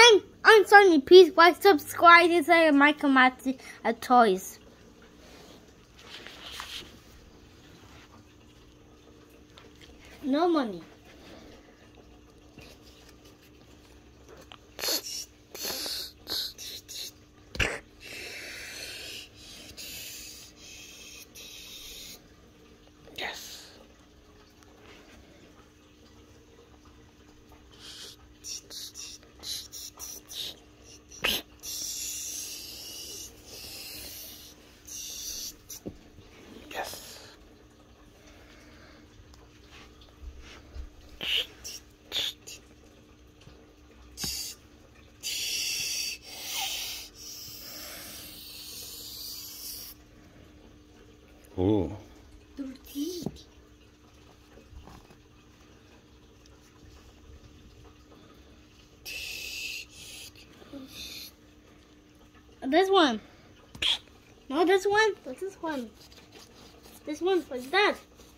I'm Sonny. Please like, subscribe, and say Michael Matty at Toys. No money. Yes. Yes. Ooh. This one. No, this one. What's this one? This one. What's that?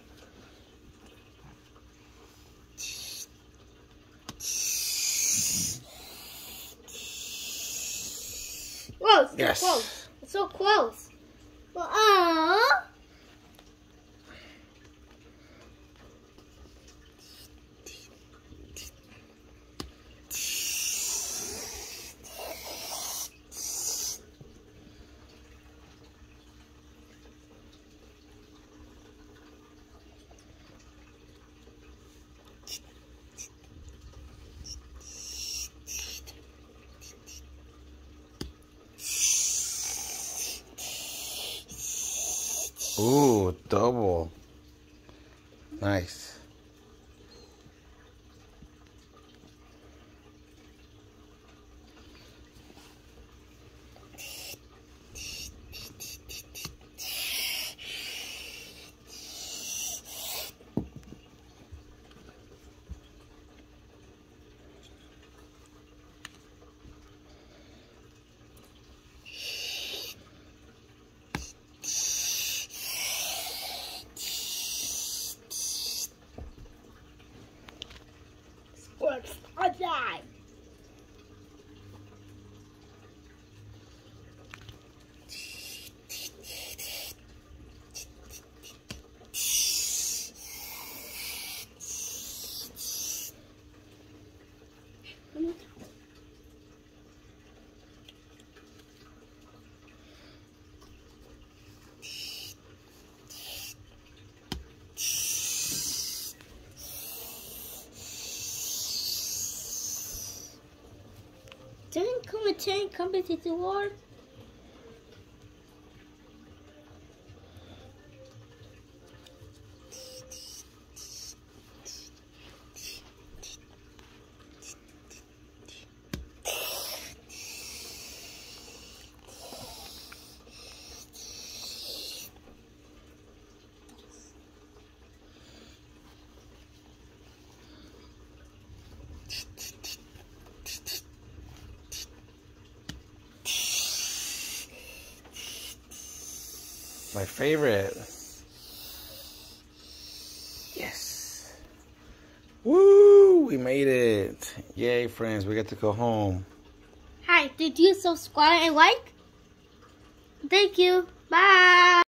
Whoa, it's Yes. so close. It's so close. Well, Ooh, double. Nice. sports alive. Didn't come a 10 competitive war? My favorite. Yes. Woo! We made it. Yay, friends. We get to go home. Hi, did you subscribe and like? Thank you. Bye.